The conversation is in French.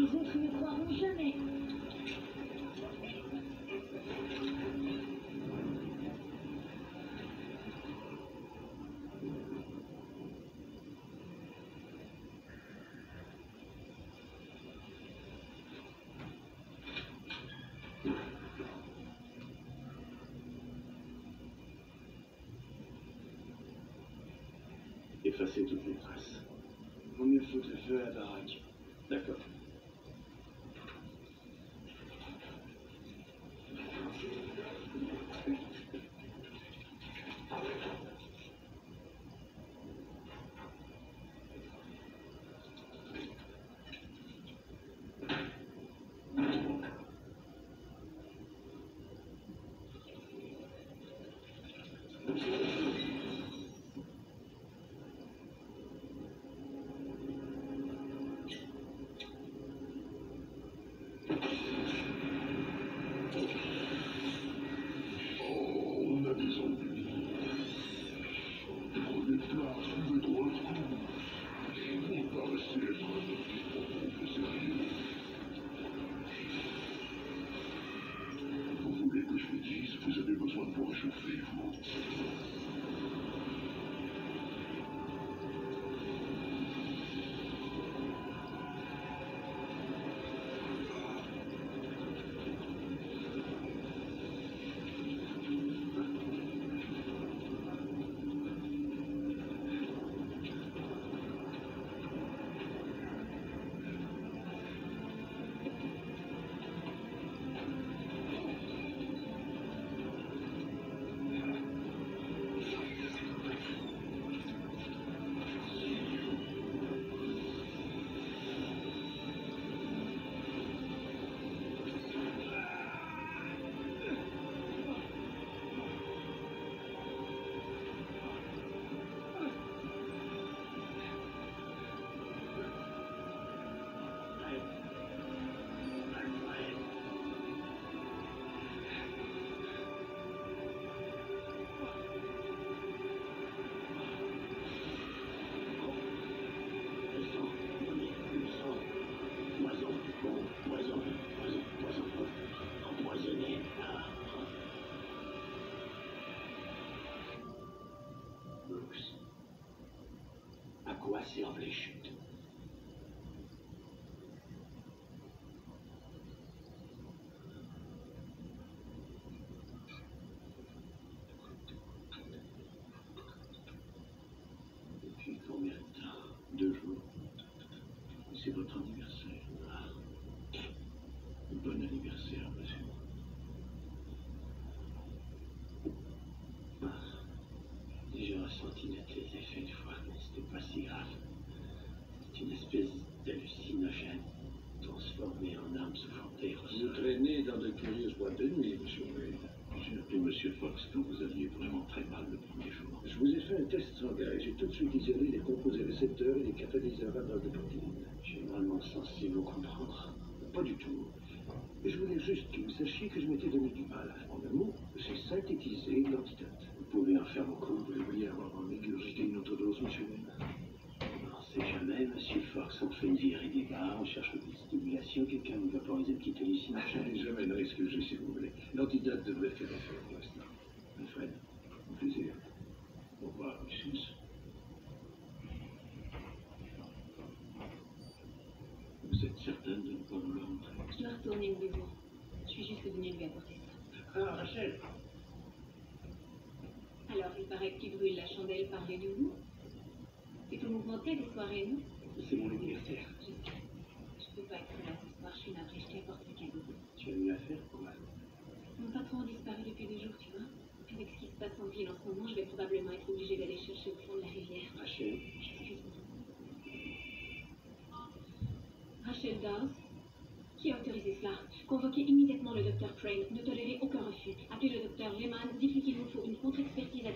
autres ne croiront jamais. Effacer toutes les traces. Vaut mieux foutre le feu à la baraque. D'accord. Vous avez besoin de vous réchauffer, vous. À quoi servent les chutes? Depuis combien de temps? 2 jours. C'est votre anniversaire. Ah. Bon anniversaire, monsieur. Ah. J'ai ressenti les effets une fois, mais c'était pas si grave. C'est une espèce d'hallucinogène transformé en âme souffrantée. Vous traînez dans de curieuses boîtes de nuit, monsieur Wade. J'ai appelé monsieur Fox quand vous aviez vraiment très mal le premier jour. Je vous ai fait un test sanguin et j'ai tout de suite isolé les composés récepteurs et les catalyseurs à base de protéines. Généralement sensible au comprendre. Pas du tout. Et je voulais juste que vous sachiez que je m'étais donné du mal. En un mot, j'ai synthétisé l'antidote. Vous pouvez en faire beaucoup. Vous devriez avoir ingurgité une autre dose, monsieur Wade. On ne sait jamais, monsieur Fox. On fait une virée des bars, on cherche des stimulations, quelqu'un vous vaporiser une petite hallucination. Je n'ai jamais le risque que j'ai, si vous voulez. L'antidote devrait faire affaire pour l'instant. Alfred, au plaisir. Au revoir, Lucius. Vous êtes certaine de ne pas vouloir entrer? Je dois retourner au bureau. Je suis juste venue lui apporter ça. Ah, Rachel! Alors, il paraît que tu brûles la chandelle par les nouveaux. C'est tout mouvementé des soirées, non? C'est mon anniversaire. Je sais. Je peux pas être là ce soir, je suis navrée, je t'apporte le cadeau. Tu as eu affaire, quoi? Mon patron a disparu depuis 2 jours, tu vois. Avec ce qui se passe en ville en ce moment, je vais probablement être obligée d'aller chercher au fond de la rivière. Rachel? Excuse-moi. Rachel Dawes? Qui a autorisé cela? Convoquez immédiatement le docteur Crane. Ne tolérez aucun refus. Appelez le docteur Lehman. Dites-lui qu'il nous faut une contre-expertise